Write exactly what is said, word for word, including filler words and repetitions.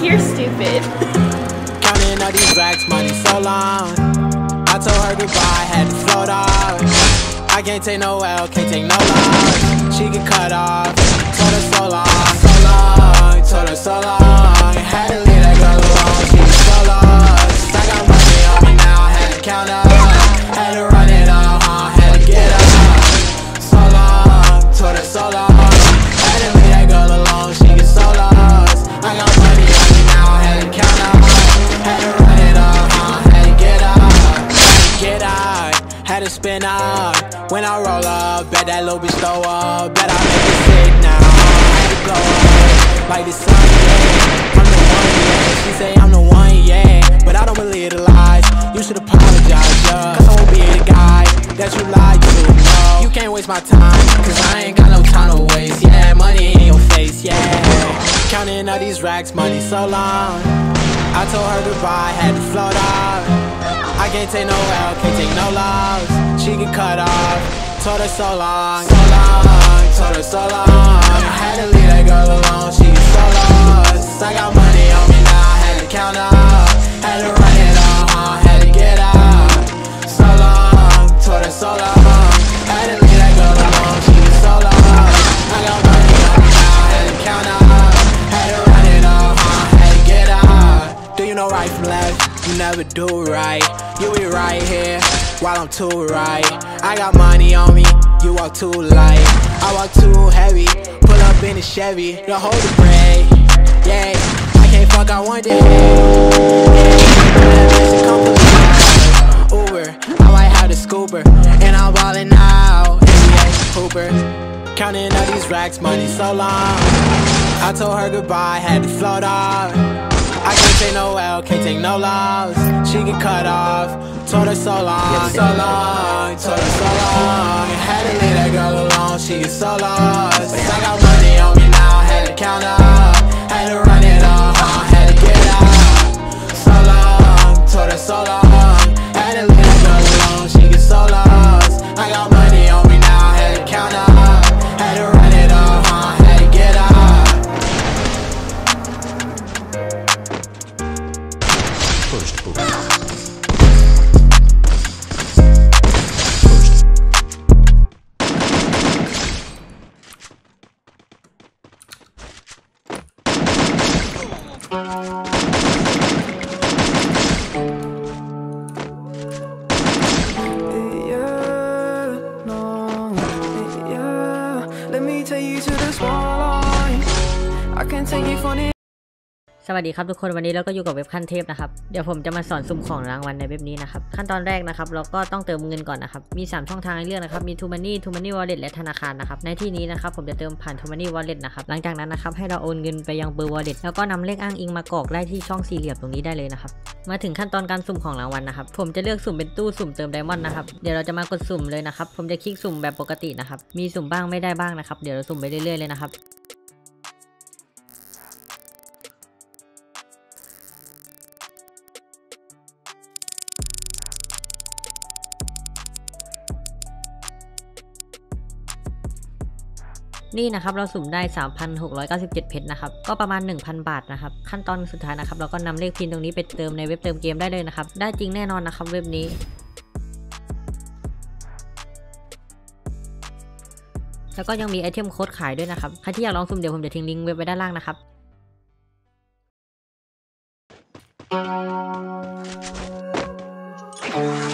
You're stupid. Counting all these racks, money so long. I told her goodbye, had to float off. I can't take no L, can't take no loss. She get cut off. Told her so long, so long. Told her so long. Had to leave that girl alone. She was so lost. I got money on me now, had to count up. Had to run it up, huh? Had to get up. So long. Told her so long. Had to leave that girl alone. She get so lost. I got money on me now, had to count up. Had to run it up, huh? Had to get up. Had to get out. Had to spin up. When I roll up, bet that little bitch throw up. Bet I make it sick now. Had to blow up like the sun, yeah. I'm the one, yeah. She say I'm the one, yeah. But I don't believe the lies. You should apologize, yeah. Cause I won't be the guy that you lied to, no. You can't waste my time, cause I ain't got no time to waste. Yeah, money in your face, yeah. Counting all these racks, money so long. I told her goodbye, had to float off. I can't take no L, can't take no loss. She get cut off. Told her so long, so long. Told her so long. Had to leave that girl alone. She get so lost. I got money on me now. Had to count up. Had to run it up. Uh, had to get up. So long. Told her so long. Had to leave that girl alone. She get so lost. I got money on me now. Had to count up. Had to run it up. Uh, had to get up. Do you know right from left? You never do right. You be right here while I'm too right. I got money on me, you walk too light. I walk too heavy, pull up in the Chevy. The hold the break, yeah. I can't fuck, I want this. Yeah, Uber, I might have the scooper, and I'm ballin' out. N B A Hooper, counting all these racks, money so long. I told her goodbye, had to float off. I can't take no L, can't take no loss. She get cut off. Told her so long, so long. Told her so long. Had to leave that girl alone. She get so lost. I got money on me now. Had to count up. Had to run it up. Uh, had to get up. So long. Told her so long. Had to leave that girl alone. She get so lost. I got money on me now. Had to count up. Had to run it up. Uh, had to get up. First book. สวัสดีครับทุกคนวันนี้เราก็อยู่กับเว็บขั้นเทพนะครับเดี๋ยวผมจะมาสอนสุ่มของรางวัลในเว็บนี้นะครับขั้นตอนแรกนะครับเราก็ต้องเติมเงินก่อนนะครับมีสามช่องทางให้เลือกนะครับมี True Money True Money Wallet และธนาคารนะครับในที่นี้นะครับผมจะเติมผ่าน True Money Wallet นะครับหลังจากนั้นนะครับให้เราโอนเงินไปยังเบอร์ Wallet แล้วก็นำเลขอ้างอิงมากรอกได้ที่ช่องสี่เหลี่ยมตรงนี้ได้เลยนะครับมาถึงขั้นตอนการสุ่มของรางวัลนะครับผมจะเลือกสุ่มเป็นตู้สุ่มเติมไดมอนด์นะครับเดี๋ยวเราจะมากดสุ่มเลยนะครับผมจะคลิกสุ่มแบบปกตินะครับมีสุ่มบ้างไม่ได้บ้างนะครับเดี๋ยวเราสุ่มไปเรื่อยๆเลยนะครับนี่นะครับเราสุ่มได้ สามพันหกร้อยเก้าสิบเจ็ด เพชรนะครับก็ประมาณ หนึ่งพัน บาทนะครับขั้นตอนสุดท้ายนะครับเราก็นำเลขพินตรงนี้ไปเติมในเว็บเติมเกมได้เลยนะครับได้จริงแน่นอนนะครับเว็บนี้แล้วก็ยังมีไอเทมโค้ดขายด้วยนะครับใครที่อยากลองสุ่มเดี๋ยวผมจะทิ้งลิงก์เว็บไว้ด้านล่างนะครับ